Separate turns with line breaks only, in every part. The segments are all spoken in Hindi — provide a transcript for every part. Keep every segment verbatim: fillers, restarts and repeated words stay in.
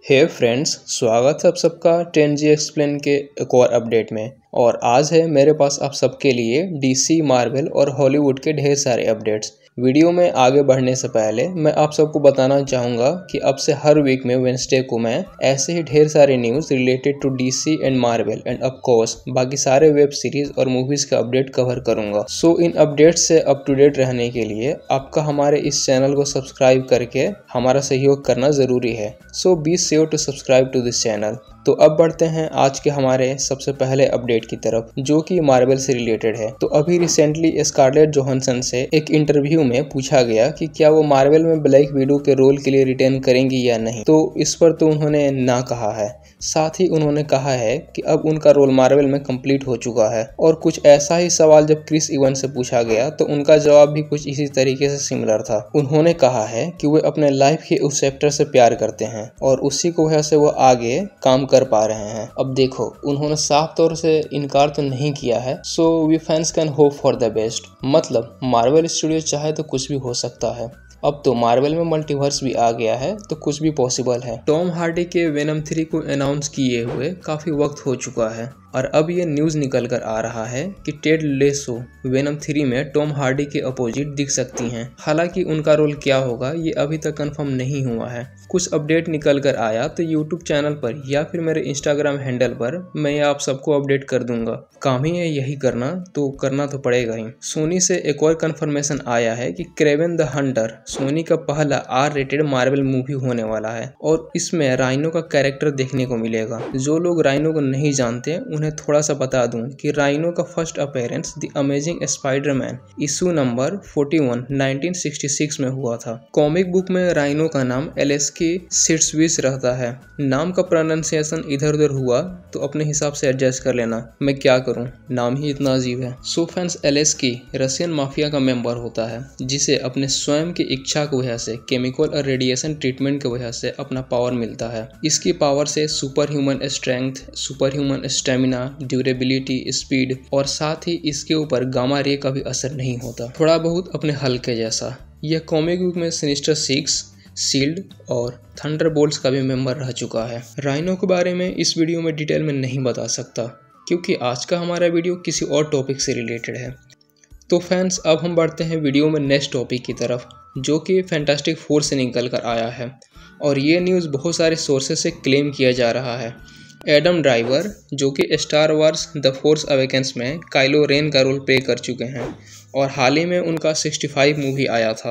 हे फ्रेंड्स, स्वागत है आप सबका टेन जी एक्सप्लेन के एक और अपडेट में। और आज है मेरे पास आप सबके लिए डीसी, मार्वल और हॉलीवुड के ढेर सारे अपडेट्स। वीडियो में आगे बढ़ने से पहले मैं आप सबको बताना चाहूँगा कि अब से हर वीक में वेडनेसडे को मैं ऐसे ही ढेर सारे news related to DC and Marvel and of course बाकी सारे वेब सीरीज और मूवीज़ का अपडेट कवर करूँगा। सो so, इन अपडेट्स से अप टू डेट रहने के लिए आपका हमारे इस चैनल को सब्सक्राइब करके हमारा सहयोग करना ज़रूरी है। So be sure to subscribe to this channel. तो अब बढ़ते हैं आज के हमारे सबसे पहले अपडेट की तरफ, जो कि मार्वल से रिलेटेड है। तो अभी रिसेंटली स्कारलेट जोहानसन से एक इंटरव्यू में पूछा गया कि क्या वो मार्वल में ब्लैक विडो के रोल के लिए रिटर्न करेंगी या नहीं। तो इस पर तो उन्होंने ना कहा है। साथ ही उन्होंने कहा है कि अब उनका रोल मार्वल में कंप्लीट हो चुका है। और कुछ ऐसा ही सवाल जब क्रिस इवंस से पूछा गया तो उनका जवाब भी कुछ इसी तरीके से सिमिलर था। उन्होंने कहा है कि वे अपने लाइफ के उस चैप्टर से प्यार करते हैं और उसी को वजह से वो आगे काम कर पा रहे हैं। अब देखो, उन्होंने साफ तौर से इनकार तो नहीं किया है। So we fans can hope for the best. मतलब मार्वल स्टूडियो चाहे तो कुछ भी हो सकता है। अब तो मार्वल में मल्टीवर्स भी आ गया है तो कुछ भी पॉसिबल है। टॉम हार्डी के वेनम थ्री को अनाउंस किए हुए काफी वक्त हो चुका है और अब ये न्यूज़ निकल कर आ रहा है कि टेड लेसो वेनम थ्री में टॉम हार्डी के अपोजिट दिख सकती हैं। हालांकि उनका रोल क्या होगा ये अभी तक कंफर्म नहीं हुआ है। कुछ अपडेट निकल कर आया तो यूट्यूब चैनल पर या फिर मेरे इंस्टाग्राम हैंडल पर मैं आप सबको अपडेट कर दूंगा। काम ही है यही करना, तो करना तो पड़ेगा ही। सोनी से एक और कंफर्मेशन आया है कि क्रेवन द हंटर सोनी का पहला आर रेटेड मार्वल मूवी होने वाला है और इसमें राइनो का कैरेक्टर देखने को मिलेगा। जो लोग राइनो को नहीं जानते उन्हें थोड़ा सा बता दूं कि राइनो का first appearance the Amazing Spiderman issue number इकतालीस नाइनटीन सिक्सटी सिक्स में हुआ था। कॉमिक बुक में राइनो का नाम एलेस्की सिट्सविच रहता है। नाम का प्रोनाउंसिएशन इधर उधर हुआ तो अपने हिसाब से एडजस्ट कर लेना, मैं क्या करूं, नाम ही इतना अजीब है। सो फ्रेंड्स, एलेस्की रशियन माफिया का मेंबर होता है जिसे अपने स्वयं की इच्छा की वजह से केमिकल और रेडिएशन ट्रीटमेंट की वजह से अपना पावर मिलता है। इसकी पावर से super human strength, super human stamina, durability, speed और साथ ही इसके ऊपर गामा रे का भी असर नहीं होता, थोड़ा बहुत अपने हल्के जैसा। यह कॉमिक बुक में सिनिस्टर सिक्स, शील्ड और थंडरबोल्ट्स का भी मेंबर रह चुका है। राइनो के बारे में इस वीडियो में डिटेल में नहीं बता सकता क्योंकि आज का हमारा वीडियो किसी और टॉपिक से रिलेटेड है। तो फैंस, अब हम बढ़ते हैं वीडियो में नेक्स्ट टॉपिक की तरफ, जो कि फैंटास्टिक फोर से निकल कर आया है और ये न्यूज़ बहुत सारे सोर्सेस से क्लेम किया जा रहा है। एडम ड्राइवर, जो कि Star Wars the Force Awakens में काइलो रेन का रोल प्ले कर चुके हैं और हाल ही में उनका पैंसठ मूवी आया था।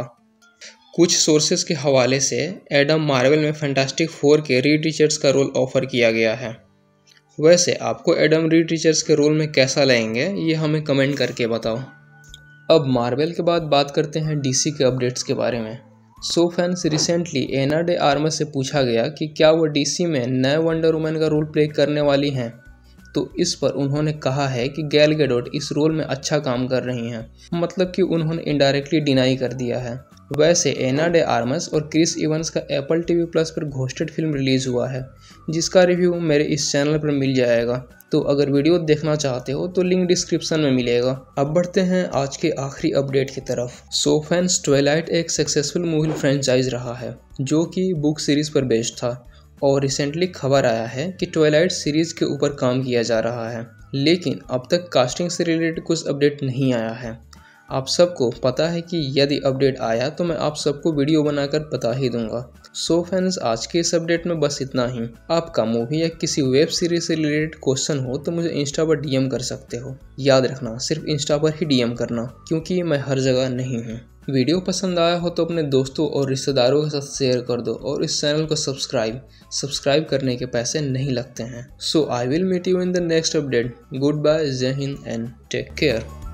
कुछ सोर्सेस के हवाले से एडम मार्वल में फैंटास्टिक फोर के रीड रिचर्ड्स का रोल ऑफर किया गया है। वैसे आपको एडम रीड रिचर्ड्स के रोल में कैसा लगेंगे ये हमें कमेंट करके बताओ। अब मार्वल के बाद बात करते हैं डीसी के अपडेट्स के बारे में। So fans, recently Ana de Armas से पूछा गया कि क्या वो डीसी में नए वंडर वुमन का रोल प्ले करने वाली हैं। तो इस पर उन्होंने कहा है कि गैल गैडोट इस रोल में अच्छा काम कर रही हैं। मतलब कि उन्होंने इनडायरेक्टली डिनाई कर दिया है। वैसे एना डे आर्मस और क्रिस इवंस का एप्पल टीवी प्लस पर घोस्टेड फिल्म रिलीज हुआ है जिसका रिव्यू मेरे इस चैनल पर मिल जाएगा। तो अगर वीडियो देखना चाहते हो तो लिंक डिस्क्रिप्शन में मिलेगा। अब बढ़ते हैं आज के आखिरी अपडेट की तरफ। सो फैंस, ट्वाइलाइट एक सक्सेसफुल मूवी फ्रेंचाइज रहा है जो कि बुक सीरीज पर बेस्ड था और रिसेंटली खबर आया है कि ट्वाइलाइट सीरीज के ऊपर काम किया जा रहा है, लेकिन अब तक कास्टिंग से रिलेटेड कुछ अपडेट नहीं आया है। आप सबको पता है कि यदि अपडेट आया तो मैं आप सबको वीडियो बनाकर बता ही दूंगा। सो फ्रेंड्स, आज के इस अपडेट में बस इतना ही। आपका मूवी या किसी वेब सीरीज से रिलेटेड क्वेश्चन हो तो मुझे इंस्टा पर डीएम कर सकते हो। याद रखना, सिर्फ इंस्टा पर ही डीएम करना क्योंकि मैं हर जगह नहीं हूँ। वीडियो पसंद आया हो तो अपने दोस्तों और रिश्तेदारों के साथ शेयर कर दो और इस चैनल को सब्सक्राइब सब्सक्राइब करने के पैसे नहीं लगते हैं। So I will meet you in the next update. Good bye, जय हिंद एंड टेक केयर।